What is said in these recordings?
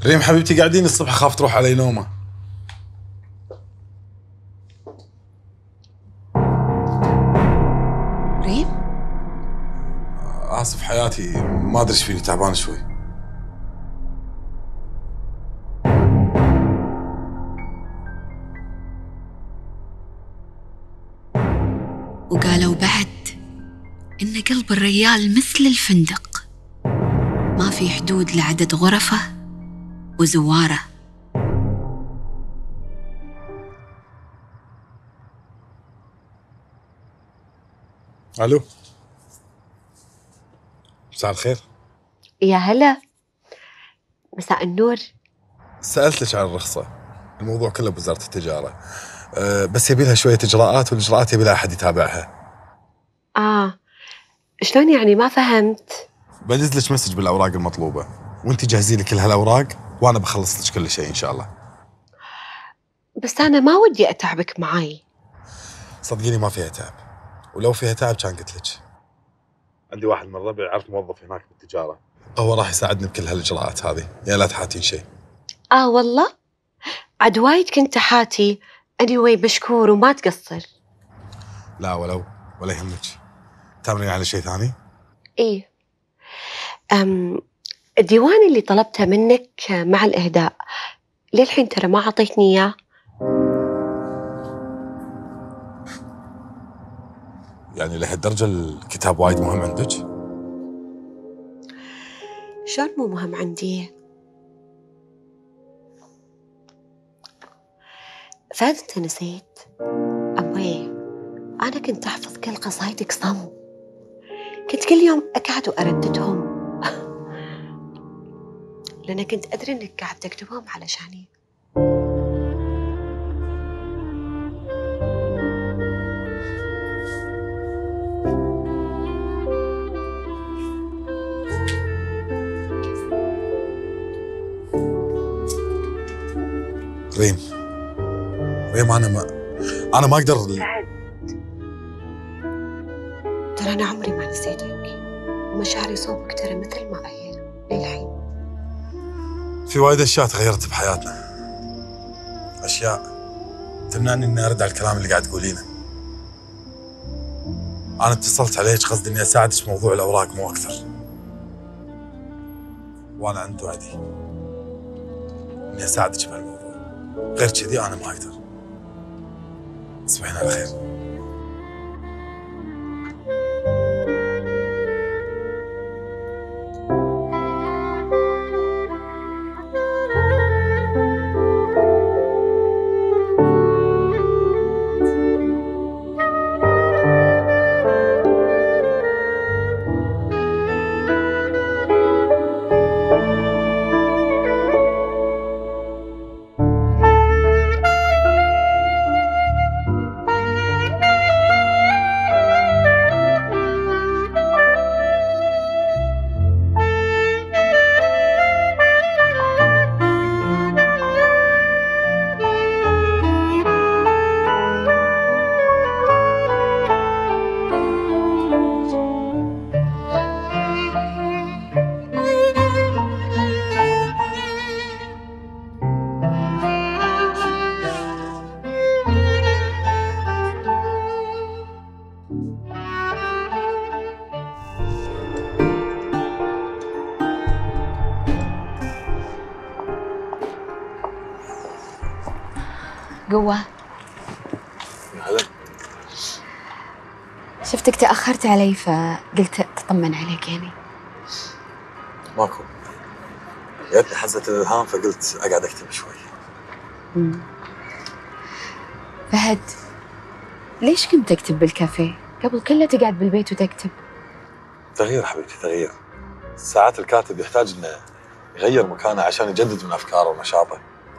ريم حبيبتي قاعدين الصبح اخاف تروح علي نومه. ريم؟ اسف حياتي، ما ادري ايش فيني، تعبان شوي. وقالوا بعد إن قلب الريال مثل الفندق، ما في حدود لعدد غرفه وزواره. الو، مساء الخير. يا هلا، مساء النور. سألتك عن الرخصة، الموضوع كله بوزارة التجارة. بس يبي لها شوية إجراءات، والإجراءات يبي لها أحد يتابعها. شلون يعني؟ ما فهمت. بجهز لك مسج بالأوراق المطلوبة، وأنت جهزي لي كل هالأوراق وأنا بخلص لك كل شيء إن شاء الله. بس أنا ما ودي أتعبك معاي. صدقيني ما فيها تعب، ولو فيها تعب كان قلت لك. عندي واحد من ربعي يعرف موظف هناك بالتجارة، هو راح يساعدني بكل هالإجراءات هذه، يا لا تحاتين شيء. والله عاد وايد كنت حاتي. anyway بشكور وما تقصر. لا ولا يهمك. تامرين على شيء ثاني؟ إيه، الديوان اللي طلبته منك مع الإهداء للحين ترى ما عطيتني إياه. يعني لهالدرجة الكتاب وايد مهم عندك؟ شلون مو مهم عندي؟ فهد أنت نسيت؟ أبوي أنا كنت أحفظ كل قصايدك صم، كنت كل يوم أقعد وأرددهم لأن كنت أدري إنك قاعد تكتبهم علشاني. ريم أنا ما أقدر. ترى أنا عمري ما نسيتك، ومشاعري صوبك ترى مثل ما هي للحين. في وايد أشياء تغيرت بحياتنا، أشياء تمنعني إني أرد على الكلام اللي قاعد تقولينه. أنا اتصلت عليك قصدي إني أساعدك في موضوع الأوراق مو أكثر، وأنا عند وعدي إني أساعدك بهالموضوع، غير كذي أنا ما أقدر. تصبحين على خير. قوة. هلا. شفتك تأخرت علي فقلت تطمن عليك يعني. ماكو، جاتني حزة الإلهام فقلت أقعد أكتب شوي. فهد، ليش كنت تكتب بالكافيه؟ قبل كله تقعد بالبيت وتكتب. تغيير حبيبتي، تغيير. ساعات الكاتب يحتاج إنه يغير مكانه عشان يجدد من أفكاره ونشاطه.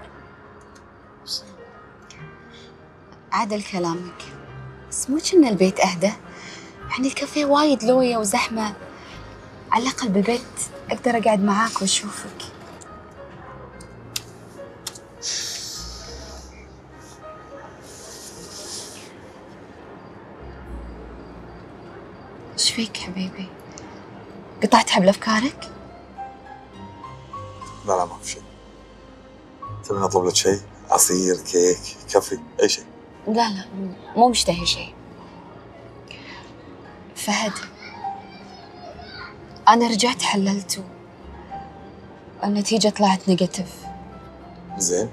عادل كلامك، بس مو كنا البيت أهدى؟ يعني الكافيه وايد لوية وزحمة، على الأقل بالبيت أقدر أقعد معاك وأشوفك. إيش فيك حبيبي؟ قطعت حبل أفكارك؟ لا ما في شيء. تبي نطلب لك شيء؟ عصير، كيك، كافي، اي شيء؟ لا مو مشتهي شيء. فهد، أنا رجعت حللت والنتيجة طلعت نيجاتيف. زين.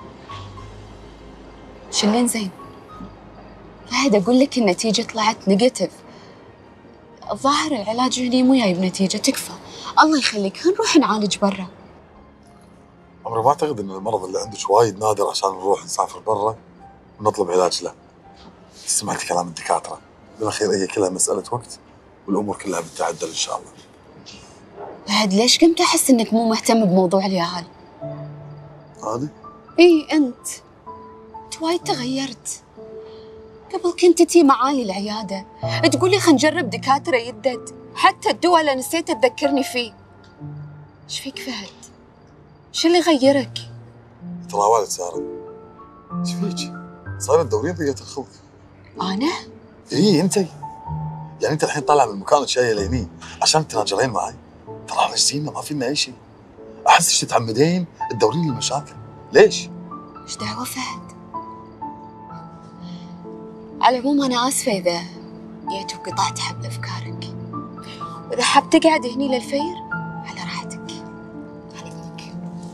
شلين زين؟ فهد أقول لك النتيجة طلعت نيجاتيف. الظاهر العلاج هني مو جايب نتيجة، تكفى. الله يخليك نروح نعالج برا. عمري ما اعتقد ان المرض اللي عندك وايد نادر عشان نروح نسافر برا ونطلب علاج له. سمعت كلام الدكاترة، بالاخير هي كلها مسألة وقت والامور كلها بتتعدل ان شاء الله. فهد ليش كنت أحس إنك مو مهتم بموضوع اليهال؟ هذه؟ إيه أنت وايد تغيرت. قبل كنت تي معاي العيادة تقولي خل نجرب دكاترة يدد، حتى الدواء اللي نسيت تذكرني فيه. ايش فيك فهد؟ شو اللي غيرك؟ ترى والد سارة، ايش فيك؟ صايرة تدورين ضيقة الخلق. أنا؟ اي انتي. يعني انت الحين طالعة من مكانك جاية لهني عشان تناجرين معي؟ ترى احنا جزينا ما فينا اي شيء. احسك تتعمدين تدورين لي المشاكل، ليش؟ ايش دعوة فهد؟ على العموم أنا آسفة إذا جيت وقطعت حبل أفكارك، وإذا حاب تقعد هني للفير على راحتك، على إذنك.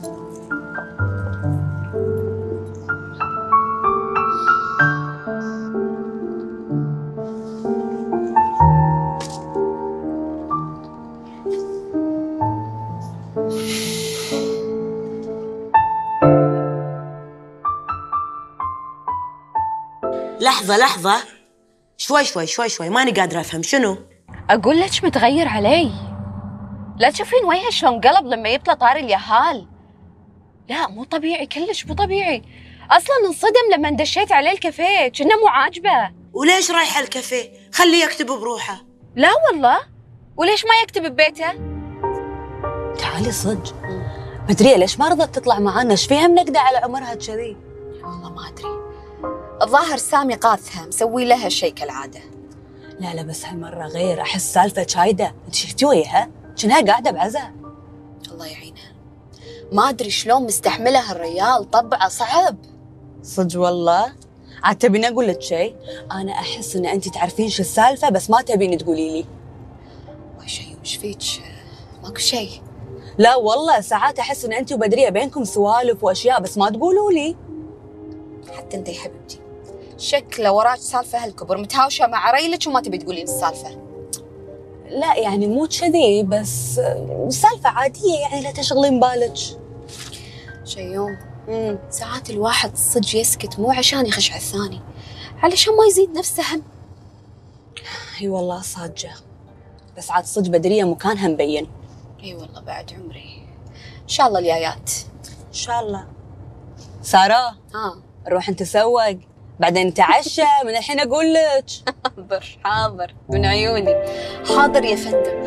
لحظة، شوي ماني قادرة أفهم شنو؟ أقول لك متغير علي. لا تشوفين وجهه شلون قلب لما يطلع طاري اليهال؟ لا مو طبيعي، كلش مو طبيعي. أصلاً انصدم لما دشيت عليه الكافيه، كنا مو عاجبه. وليش رايحة الكافيه؟ خليه يكتب بروحه. لا والله، وليش ما يكتب ببيته؟ تعالي صدق، بدرية ليش ما رضت تطلع معانا؟ ايش فيها منقدة على عمرها كذي؟ والله ما أدري، الظاهر سامي قاثها مسوي لها شيء كالعادة. لا بس هالمرة غير، أحس سالفة شايدة. انت شفتي وياها؟ كأنها قاعدة بعزة. الله يعينها، ما أدري شلون مستحملة هالريال، طبعه صعب. صدق والله؟ عاد تبين أقول لك شيء؟ أنا أحس إن أنت تعرفين شو السالفة بس ما تبين تقولي لي. ما شيء، وش فيك؟ ماكو شيء. لا والله ساعات أحس إن أنت وبدرية بينكم سوالف وأشياء بس ما تقولوا لي. حتى أنت يا حبيبتي شكله وراك سالفة هالكبر، متهاوشة مع ريلك وما تبي تقولين السالفة. لا يعني مو كذي، بس سالفة عادية يعني لا تشغلين بالك. شيوم، ساعات الواحد صدق يسكت مو عشان يخش على الثاني، علشان ما يزيد نفسه هم. اي والله صادقة، بس عاد صدق بدرية مكانها مبين. اي والله بعد عمري، ان شاء الله الجايات. ان شاء الله. سارة، نروح نتسوق بعدين نتعشى، من الحين اقول لك. حاضر من عيوني، حاضر يا فندم.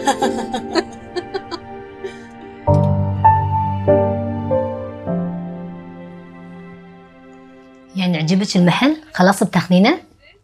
يعني عجبك المحل؟ خلاص بتاخذينه؟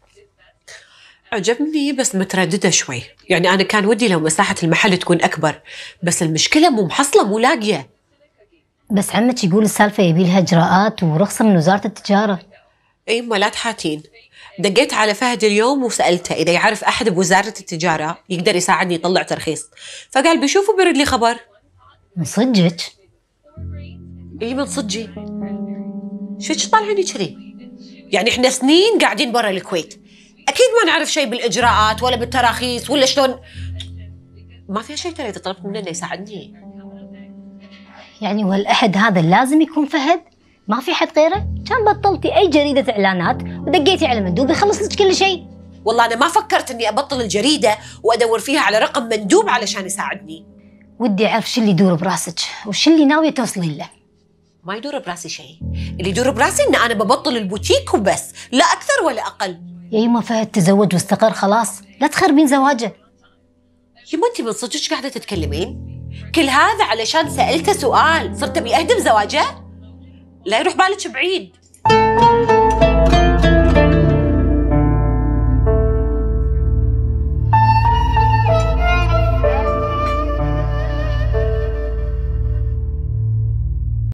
عجبني بس مترددة شوي، يعني أنا كان ودي لو مساحة المحل تكون أكبر، بس المشكلة مو محصلة مو لاقية. بس عمك يقول السالفة يبي لها إجراءات ورخصة من وزارة التجارة. أي ما لا تحاتين، دقيت على فهد اليوم وسألته إذا يعرف أحد بوزارة التجارة يقدر يساعدني يطلع ترخيص، فقال بيشوف وبيرد لي خبر. من صدقك؟ إي من صدقي. شو طالعيني كذي؟ يعني إحنا سنين قاعدين برا الكويت، أكيد ما نعرف شيء بالإجراءات ولا بالتراخيص ولا شلون. ما في شيء ترى إذا طلبت منه إنه يساعدني. يعني والأحد هذا لازم يكون فهد؟ ما في حد غيره؟ كان بطلتي أي جريدة إعلانات ودقيتي على مندوب يخلص لك كل شيء. والله أنا ما فكرت إني أبطل الجريدة وأدور فيها على رقم مندوب علشان يساعدني. ودي أعرف شو اللي يدور براسك وش اللي ناوية توصلين له. ما يدور براسي شيء، اللي يدور براسي إن أنا ببطل البوتيك وبس، لا أكثر ولا أقل. يا يما فهد تزوج واستقر خلاص، لا تخربين زواجه. يما أنت من صدقك قاعدة تتكلمين؟ كل هذا علشان سألته سؤال صرت أبي أهدم زواجه؟ لا يروح بالك بعيد.